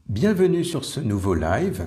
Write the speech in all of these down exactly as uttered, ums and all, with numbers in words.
Bienvenue sur ce nouveau live.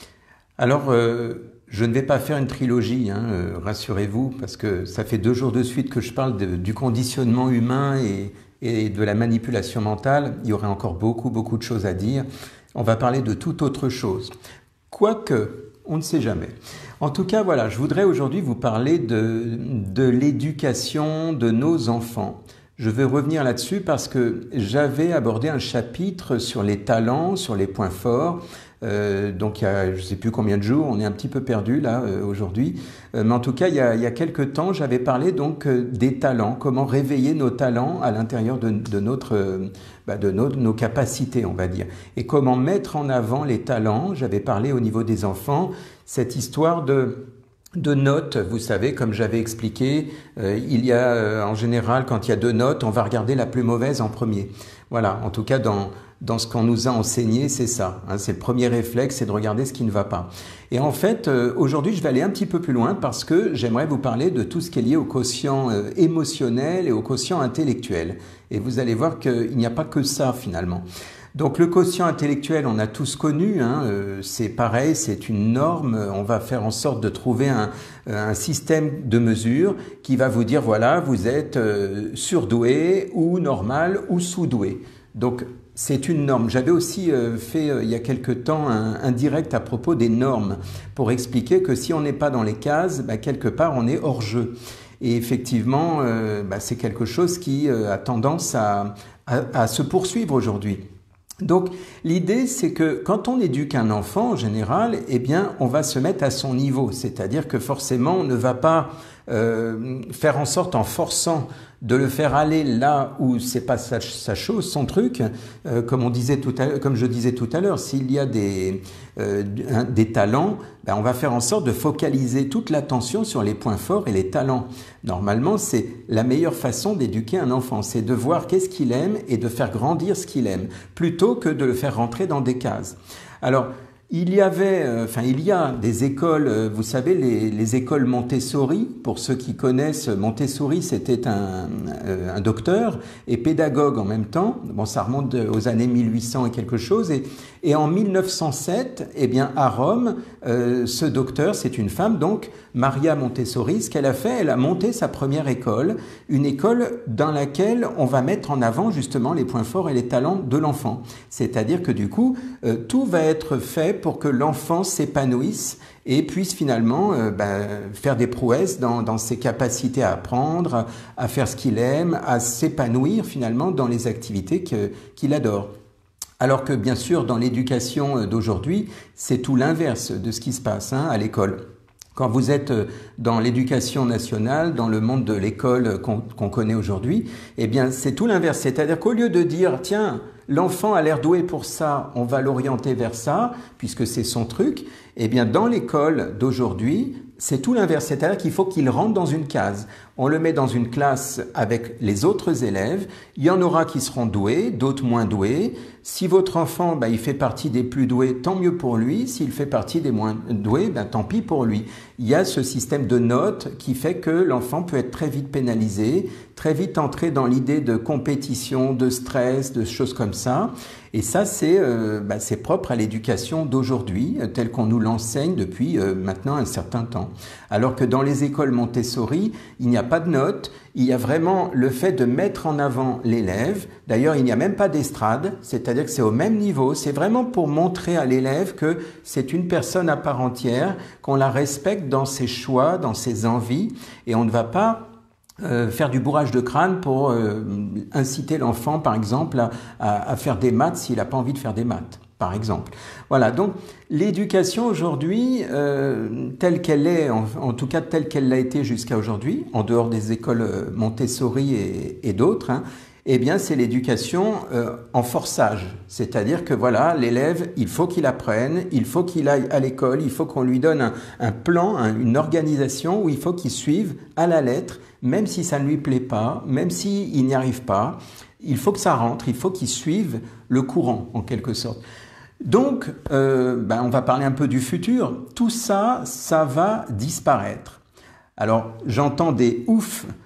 Alors, euh, je ne vais pas faire une trilogie, hein, euh, rassurez-vous, parce que ça fait deux jours de suite que je parle de, du conditionnement humain et, et de la manipulation mentale. Il y aurait encore beaucoup, beaucoup de choses à dire. On va parler de toute autre chose. Quoique, on ne sait jamais. En tout cas, voilà, je voudrais aujourd'hui vous parler de, de l'éducation de nos enfants. Je vais revenir là-dessus parce que j'avais abordé un chapitre sur les talents, sur les points forts. Euh, donc il y a je ne sais plus combien de jours, on est un petit peu perdu là euh, aujourd'hui. Euh, mais en tout cas, il y a, il y a quelques temps, j'avais parlé donc euh, des talents, comment réveiller nos talents à l'intérieur de, de, notre, euh, bah, de nos, nos capacités, on va dire. Et comment mettre en avant les talents. J'avais parlé au niveau des enfants, cette histoire de... de notes, vous savez, comme j'avais expliqué, euh, il y a euh, en général, quand il y a deux notes, on va regarder la plus mauvaise en premier. Voilà, en tout cas, dans, dans ce qu'on nous a enseigné, c'est ça. Hein, c'est le premier réflexe, c'est de regarder ce qui ne va pas. Et en fait, euh, aujourd'hui, je vais aller un petit peu plus loin parce que j'aimerais vous parler de tout ce qui est lié au quotient euh, émotionnel et au quotient intellectuel. Et vous allez voir qu'il n'y a pas que ça, finalement. Donc le quotient intellectuel, on a tous connu, hein, euh, c'est pareil, c'est une norme, on va faire en sorte de trouver un, un système de mesure qui va vous dire, voilà, vous êtes euh, surdoué ou normal ou sous-doué. Donc c'est une norme. J'avais aussi euh, fait euh, il y a quelque temps un, un direct à propos des normes pour expliquer que si on n'est pas dans les cases, bah, quelque part on est hors jeu. Et effectivement, euh, bah, c'est quelque chose qui euh, a tendance à, à, à se poursuivre aujourd'hui. Donc l'idée c'est que quand on éduque un enfant en général, eh bien on va se mettre à son niveau, c'est-à-dire que forcément on ne va pas euh, faire en sorte en forçant de le faire aller là où c'est pas sa, sa chose, son truc, euh, comme on disait tout à, comme je disais tout à l'heure, s'il y a des euh, des talents, ben on va faire en sorte de focaliser toute l'attention sur les points forts et les talents. Normalement, c'est la meilleure façon d'éduquer un enfant, c'est de voir qu'est-ce qu'il aime et de faire grandir ce qu'il aime, plutôt que de le faire rentrer dans des cases. Alors, il y avait, euh, enfin, il y a des écoles, euh, vous savez, les, les écoles Montessori. Pour ceux qui connaissent, Montessori, c'était un, euh, un docteur et pédagogue en même temps. Bon, ça remonte aux années mille huit cents et quelque chose. Et, et en mille neuf cent sept, eh bien, à Rome, euh, ce docteur, c'est une femme, donc Maria Montessori. Ce qu'elle a fait, elle a monté sa première école, une école dans laquelle on va mettre en avant justement les points forts et les talents de l'enfant. C'est-à-dire que du coup, euh, tout va être fait pour que l'enfant s'épanouisse et puisse finalement euh, ben, faire des prouesses dans, dans ses capacités à apprendre, à faire ce qu'il aime, à s'épanouir finalement dans les activités que, qu'il adore. Alors que bien sûr, dans l'éducation d'aujourd'hui, c'est tout l'inverse de ce qui se passe hein, à l'école. Quand vous êtes dans l'éducation nationale, dans le monde de l'école qu'on, qu'on connaît aujourd'hui, eh bien c'est tout l'inverse. C'est-à-dire qu'au lieu de dire, tiens, l'enfant a l'air doué pour ça, on va l'orienter vers ça, puisque c'est son truc, eh bien dans l'école d'aujourd'hui, c'est tout l'inverse. C'est-à-dire qu'il faut qu'il rentre dans une case. On le met dans une classe avec les autres élèves. Il y en aura qui seront doués, d'autres moins doués. Si votre enfant, ben, il fait partie des plus doués, tant mieux pour lui. S'il fait partie des moins doués, ben, tant pis pour lui. Il y a ce système de notes qui fait que l'enfant peut être très vite pénalisé, très vite entrer dans l'idée de compétition, de stress, de choses comme ça. Et ça, c'est euh, ben, c'est propre à l'éducation d'aujourd'hui, telle qu'on nous l'enseigne depuis euh, maintenant un certain temps. Alors que dans les écoles Montessori, il n'y a pas de notes, il y a vraiment le fait de mettre en avant l'élève. D'ailleurs, il n'y a même pas d'estrade, c'est-à-dire que c'est au même niveau. C'est vraiment pour montrer à l'élève que c'est une personne à part entière, qu'on la respecte dans ses choix, dans ses envies, et on ne va pas Euh, faire du bourrage de crâne pour euh, inciter l'enfant, par exemple, à, à, à faire des maths s'il n'a pas envie de faire des maths, par exemple. Voilà, donc l'éducation aujourd'hui, euh, telle qu'elle est, en, en tout cas telle qu'elle l'a été jusqu'à aujourd'hui, en dehors des écoles Montessori et, et d'autres, hein, eh bien c'est l'éducation euh, en forçage. C'est-à-dire que voilà, l'élève, il faut qu'il apprenne, il faut qu'il aille à l'école, il faut qu'on lui donne un, un plan, un, une organisation où il faut qu'il suive à la lettre, même si ça ne lui plaît pas, même s'il n'y arrive pas, il faut que ça rentre, il faut qu'il suive le courant en quelque sorte. Donc, euh, ben, on va parler un peu du futur. Tout ça, ça va disparaître. Alors, j'entends des ouf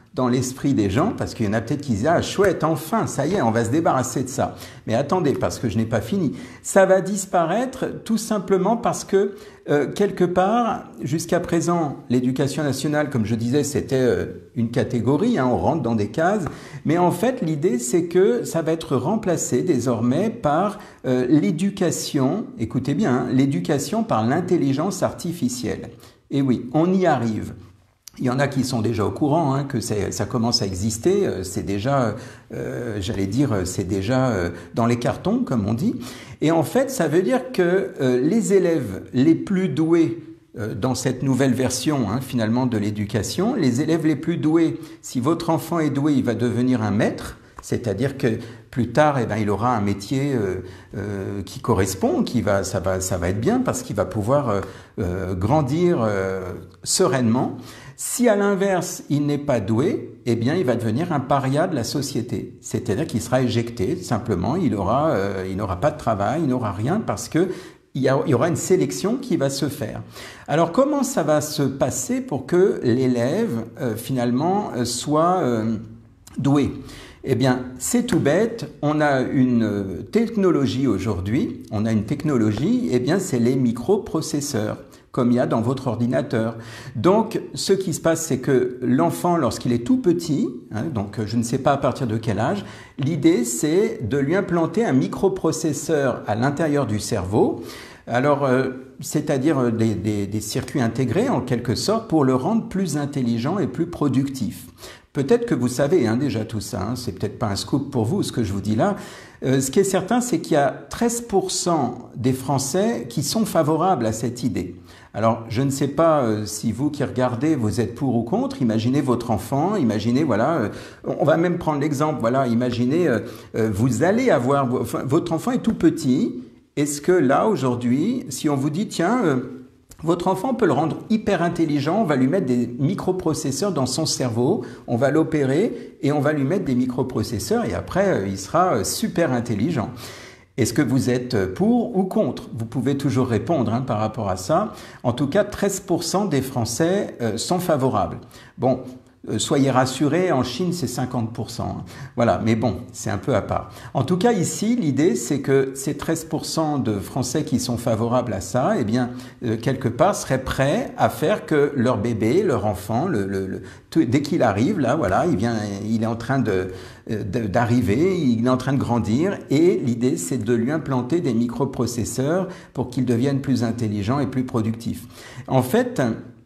dans l'esprit des gens, parce qu'il y en a peut-être qui disent « Ah, chouette, enfin, ça y est, on va se débarrasser de ça. » Mais attendez, parce que je n'ai pas fini. Ça va disparaître tout simplement parce que, euh, quelque part, jusqu'à présent, l'éducation nationale, comme je disais, c'était euh, une catégorie, hein, on rentre dans des cases, mais en fait, l'idée, c'est que ça va être remplacé désormais par euh, l'éducation, écoutez bien, hein, l'éducation par l'intelligence artificielle. Et oui, on y arrive. Il y en a qui sont déjà au courant, hein, que ça commence à exister, c'est déjà, euh, j'allais dire, c'est déjà euh, dans les cartons, comme on dit. Et en fait, ça veut dire que euh, les élèves les plus doués euh, dans cette nouvelle version, hein, finalement, de l'éducation, les élèves les plus doués, si votre enfant est doué, il va devenir un maître, c'est-à-dire que plus tard, eh ben, il aura un métier euh, euh, qui correspond, qui va, ça va, ça va être bien parce qu'il va pouvoir euh, euh, grandir euh, sereinement. Si à l'inverse, il n'est pas doué, eh bien, il va devenir un paria de la société. C'est-à-dire qu'il sera éjecté, simplement, il aura, euh, il n'aura pas de travail, il n'aura rien parce que il y aura une sélection qui va se faire. Alors, comment ça va se passer pour que l'élève, euh, finalement, euh, soit euh, doué ? Eh bien, c'est tout bête, on a une technologie aujourd'hui, on a une technologie, eh bien, c'est les microprocesseurs, comme il y a dans votre ordinateur. Donc, ce qui se passe, c'est que l'enfant, lorsqu'il est tout petit, hein, donc je ne sais pas à partir de quel âge, l'idée, c'est de lui implanter un microprocesseur à l'intérieur du cerveau, alors, euh, c'est-à-dire des, des, des circuits intégrés, en quelque sorte, pour le rendre plus intelligent et plus productif. Peut-être que vous savez hein, déjà tout ça, hein, c'est peut-être pas un scoop pour vous ce que je vous dis là. Euh, ce qui est certain, c'est qu'il y a treize pour cent des Français qui sont favorables à cette idée. Alors, je ne sais pas euh, si vous qui regardez, vous êtes pour ou contre. Imaginez votre enfant, imaginez, voilà, euh, on va même prendre l'exemple, voilà, imaginez, euh, euh, vous allez avoir, enfin, votre enfant est tout petit. Est-ce que là, aujourd'hui, si on vous dit, tiens, euh, votre enfant, on peut le rendre hyper intelligent, on va lui mettre des microprocesseurs dans son cerveau, on va l'opérer et on va lui mettre des microprocesseurs et après, il sera super intelligent. Est-ce que vous êtes pour ou contre? Vous pouvez toujours répondre hein, par rapport à ça. En tout cas, treize pour cent des Français euh, sont favorables. Bon, euh, soyez rassurés, en Chine, c'est cinquante pour cent. Hein. Voilà, mais bon, c'est un peu à part. En tout cas, ici, l'idée, c'est que ces treize pour cent de Français qui sont favorables à ça, eh bien, euh, quelque part, seraient prêts à faire que leur bébé, leur enfant, le, le, le, tout, dès qu'il arrive, là, voilà, il vient, il est en train de, de, d'arriver, il est en train de grandir, et l'idée, c'est de lui implanter des microprocesseurs pour qu'il devienne plus intelligent et plus productif. En fait,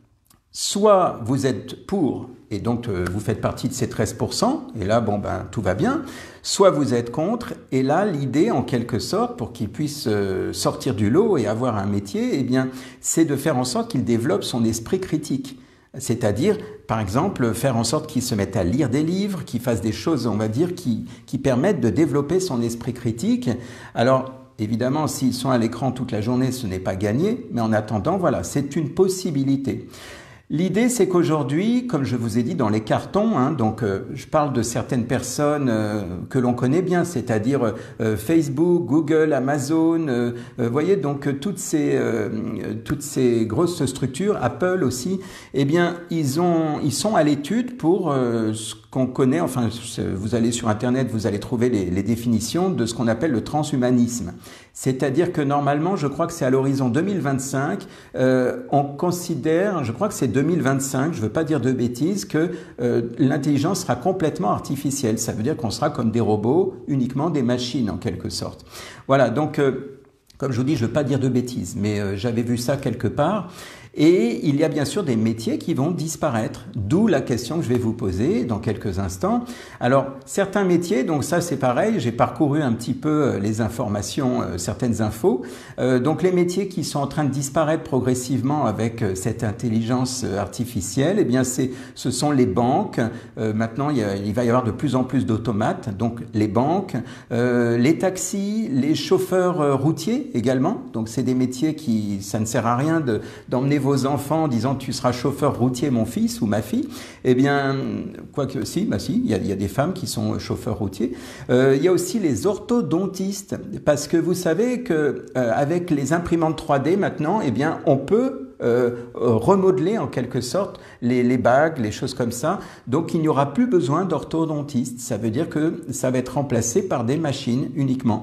soit vous êtes pour, et donc euh, vous faites partie de ces treize pour cent, et là, bon, ben, tout va bien, soit vous êtes contre, et là, l'idée, en quelque sorte, pour qu'il puisse euh, sortir du lot et avoir un métier, eh bien, c'est de faire en sorte qu'il développe son esprit critique. C'est-à-dire, par exemple, faire en sorte qu'il se mette à lire des livres, qu'il fasse des choses, on va dire, qui, qui permettent de développer son esprit critique. Alors, évidemment, s'ils sont à l'écran toute la journée, ce n'est pas gagné, mais en attendant, voilà, c'est une possibilité. L'idée, c'est qu'aujourd'hui, comme je vous ai dit dans les cartons, hein, donc euh, je parle de certaines personnes euh, que l'on connaît bien, c'est-à-dire euh, Facebook, Google, Amazon, euh, euh, voyez donc euh, toutes ces euh, toutes ces grosses structures, Apple aussi, eh bien ils ont ils sont à l'étude pour euh, ce qu'on connaît, enfin vous allez sur Internet, vous allez trouver les, les définitions de ce qu'on appelle le transhumanisme. C'est-à-dire que normalement, je crois que c'est à l'horizon deux mille vingt-cinq, euh, on considère, je crois que c'est deux mille vingt-cinq, je ne veux pas dire de bêtises, que euh, l'intelligence sera complètement artificielle. Ça veut dire qu'on sera comme des robots, uniquement des machines en quelque sorte. Voilà, donc euh, comme je vous dis, je ne veux pas dire de bêtises, mais euh, j'avais vu ça quelque part. Et il y a bien sûr des métiers qui vont disparaître, d'où la question que je vais vous poser dans quelques instants. Alors, certains métiers, donc ça c'est pareil, j'ai parcouru un petit peu les informations, euh, certaines infos. Euh, donc les métiers qui sont en train de disparaître progressivement avec euh, cette intelligence artificielle, eh bien c'est, ce sont les banques. Euh, maintenant, il, y a, il va y avoir de plus en plus d'automates, donc les banques, euh, les taxis, les chauffeurs routiers également. Donc c'est des métiers qui, ça ne sert à rien de, d'emmener vos enfants en disant tu seras chauffeur routier mon fils ou ma fille, eh bien, quoique si, bah si, il y a, il y a des femmes qui sont chauffeurs routiers. Euh, il y a aussi les orthodontistes, parce que vous savez que euh, avec les imprimantes trois D maintenant, eh bien, on peut euh, remodeler en quelque sorte les, les bagues, les choses comme ça. Donc il n'y aura plus besoin d'orthodontiste. Ça veut dire que ça va être remplacé par des machines uniquement.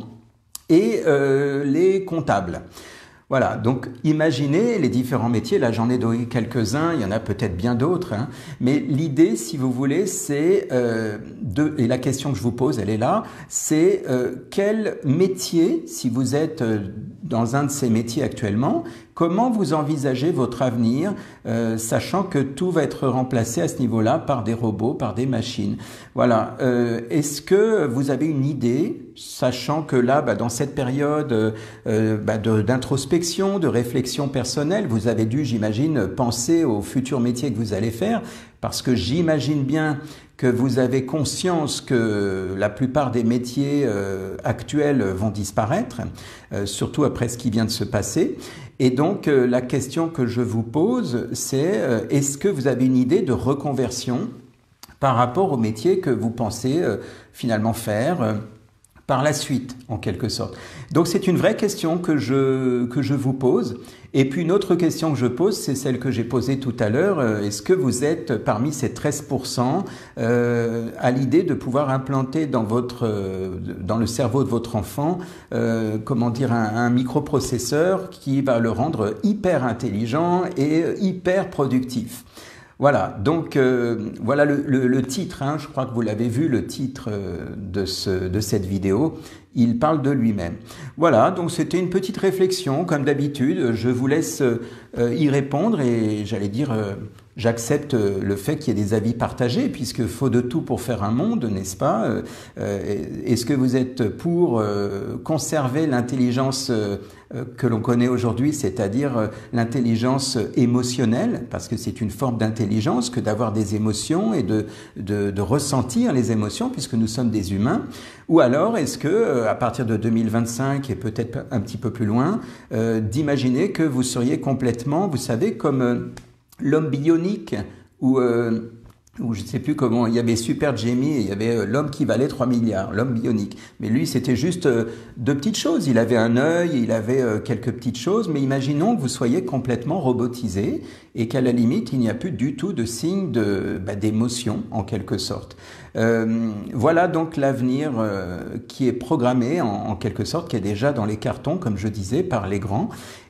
Et euh, les comptables. Voilà, donc imaginez les différents métiers, là j'en ai donné quelques-uns, il y en a peut-être bien d'autres, hein, mais l'idée, si vous voulez, c'est, euh, de, et la question que je vous pose, elle est là, c'est euh, quel métier, si vous êtes dans un de ces métiers actuellement, comment vous envisagez votre avenir, euh, sachant que tout va être remplacé à ce niveau-là par des robots, par des machines. Voilà. Euh, est-ce que vous avez une idée, sachant que là, bah, dans cette période euh, bah, d'introspection, de, de réflexion personnelle, vous avez dû, j'imagine, penser aux futurs métiers que vous allez faire, parce que j'imagine bien que vous avez conscience que la plupart des métiers euh, actuels vont disparaître, euh, surtout après ce qui vient de se passer. Et donc, euh, la question que je vous pose, c'est euh, est-ce que vous avez une idée de reconversion par rapport au métier que vous pensez euh, finalement faire euh, par la suite, en quelque sorte. Donc, c'est une vraie question que je, que je vous pose. Et puis, une autre question que je pose, c'est celle que j'ai posée tout à l'heure. Euh, est-ce que vous êtes parmi ces treize pour cent euh, à l'idée de pouvoir implanter dans, votre, euh, dans le cerveau de votre enfant, euh, comment dire, un, un microprocesseur qui va le rendre hyper intelligent et hyper productif? Voilà, donc euh, voilà le, le, le titre, hein, je crois que vous l'avez vu, le titre euh, de, ce, de cette vidéo, il parle de lui-même. Voilà, donc c'était une petite réflexion, comme d'habitude, je vous laisse euh, y répondre et j'allais dire, euh, j'accepte le fait qu'il y ait des avis partagés, puisque faut de tout pour faire un monde, n'est-ce pas? euh, Est-ce que vous êtes pour euh, conserver l'intelligence euh, que l'on connaît aujourd'hui, c'est-à-dire euh, l'intelligence émotionnelle, parce que c'est une forme d'intelligence que d'avoir des émotions et de, de, de ressentir les émotions, puisque nous sommes des humains? Ou alors est-ce que, euh, à partir de deux mille vingt-cinq et peut-être un petit peu plus loin, euh, d'imaginer que vous seriez complètement, vous savez, comme euh, l'homme bionique, ou euh, ou je ne sais plus comment, il y avait Super Jamie et il y avait euh, l'homme qui valait trois milliards, l'homme bionique. Mais lui, c'était juste euh, deux petites choses. Il avait un œil, il avait euh, quelques petites choses, mais imaginons que vous soyez complètement robotisé et qu'à la limite, il n'y a plus du tout de signe de, bah, d'émotion, en quelque sorte. Euh, voilà donc l'avenir euh, qui est programmé, en, en quelque sorte, qui est déjà dans les cartons, comme je disais, par les grands.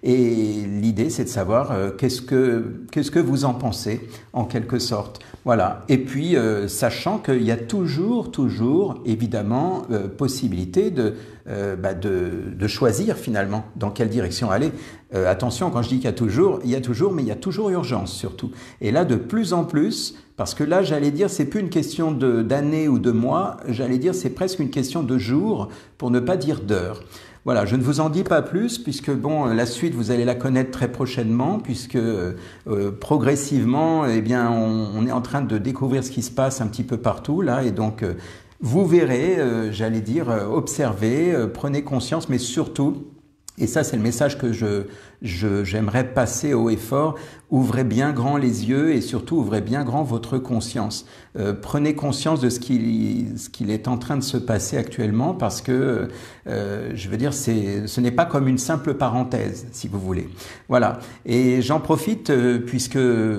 Et l'idée, c'est de savoir euh, qu'est-ce que, qu'est-ce que vous en pensez, en quelque sorte. Voilà. Et puis, euh, sachant qu'il y a toujours, toujours, évidemment, euh, possibilité de, euh, bah de, de choisir finalement dans quelle direction aller. Euh, attention, quand je dis qu'il y a toujours, il y a toujours, mais il y a toujours urgence surtout. Et là, de plus en plus, parce que là, j'allais dire, c'est plus une question de, d'années ou de mois, j'allais dire, c'est presque une question de jours, pour ne pas dire d'heures. Voilà, je ne vous en dis pas plus, puisque bon, la suite, vous allez la connaître très prochainement, puisque euh, progressivement, eh bien, on, on est en train de découvrir ce qui se passe un petit peu partout, là, et donc, euh, vous verrez, euh, j'allais dire, euh, observez, euh, prenez conscience, mais surtout, et ça, c'est le message que je, je, j'aimerais passer haut et fort. Ouvrez bien grand les yeux et surtout ouvrez bien grand votre conscience. Euh, prenez conscience de ce qu'il, ce qu'il est en train de se passer actuellement, parce que, euh, je veux dire, c'est, ce n'est pas comme une simple parenthèse, si vous voulez. Voilà. Et j'en profite euh, puisque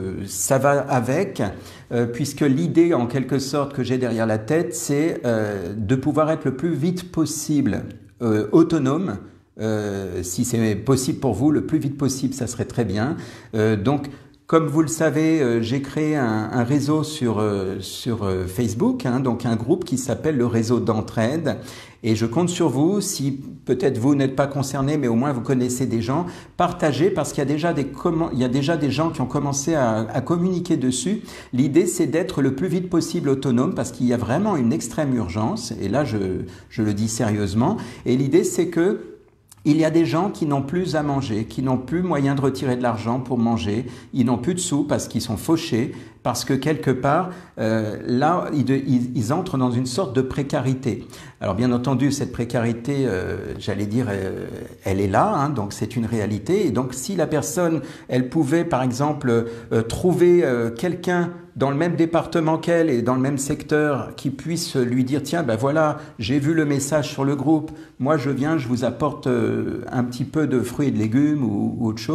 ça va avec, euh, puisque l'idée, en quelque sorte, que j'ai derrière la tête, c'est euh, de pouvoir être le plus vite possible euh, autonome. Euh, si c'est possible pour vous, le plus vite possible, ça serait très bien. Euh, donc, comme vous le savez, euh, j'ai créé un, un réseau sur, euh, sur euh, Facebook, hein, donc un groupe qui s'appelle le réseau d'entraide. Et je compte sur vous, si peut-être vous n'êtes pas concerné, mais au moins vous connaissez des gens, partagez, parce qu'il y a déjà des, il y a déjà des gens qui ont commencé à, à communiquer dessus. L'idée, c'est d'être le plus vite possible autonome, parce qu'il y a vraiment une extrême urgence. Et là, je, je le dis sérieusement. Et l'idée, c'est que il y a des gens qui n'ont plus à manger, qui n'ont plus moyen de retirer de l'argent pour manger, ils n'ont plus de sous parce qu'ils sont fauchés, parce que quelque part, euh, là, ils, ils, ils entrent dans une sorte de précarité. Alors bien entendu, cette précarité, euh, j'allais dire, euh, elle est là, hein, donc c'est une réalité. Et donc si la personne, elle pouvait par exemple euh, trouver euh, quelqu'un dans le même département qu'elle et dans le même secteur qui puisse lui dire, tiens, ben voilà, j'ai vu le message sur le groupe, moi je viens, je vous apporte euh, un petit peu de fruits et de légumes ou, ou autre chose,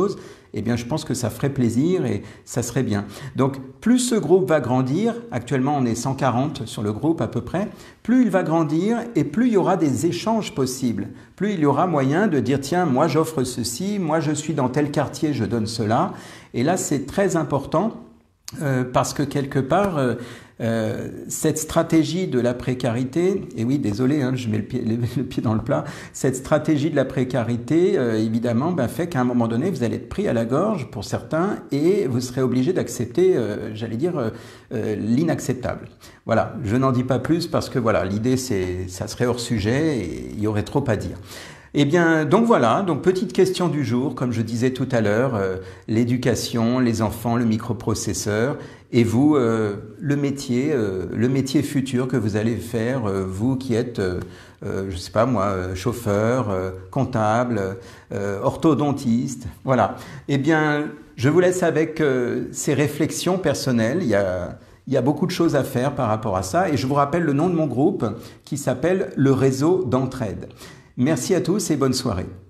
eh bien je pense que ça ferait plaisir et ça serait bien. Donc plus ce groupe va grandir, actuellement on est cent quarante sur le groupe à peu près, plus il va grandir et plus il y aura des échanges possibles. Plus il y aura moyen de dire tiens, moi j'offre ceci, moi je suis dans tel quartier, je donne cela. Et là c'est très important euh, parce que quelque part... Euh, Euh, cette stratégie de la précarité, et oui désolé hein, je mets le pied, le, le pied dans le plat, cette stratégie de la précarité euh, évidemment ben, fait qu'à un moment donné vous allez être pris à la gorge pour certains et vous serez obligé d'accepter, euh, j'allais dire, euh, euh, l'inacceptable. Voilà, je n'en dis pas plus parce que voilà, l'idée c'est, ça serait hors sujet et il y aurait trop à dire. Eh bien, donc voilà, donc petite question du jour, comme je disais tout à l'heure, euh, l'éducation, les enfants, le microprocesseur, et vous, euh, le métier, euh, le métier futur que vous allez faire, euh, vous qui êtes, euh, euh, je sais pas moi, euh, chauffeur, euh, comptable, euh, orthodontiste, voilà. Eh bien, je vous laisse avec euh, ces réflexions personnelles. Il y a Il y a beaucoup de choses à faire par rapport à ça, et je vous rappelle le nom de mon groupe qui s'appelle le Réseau d'entraide. Merci à tous et bonne soirée.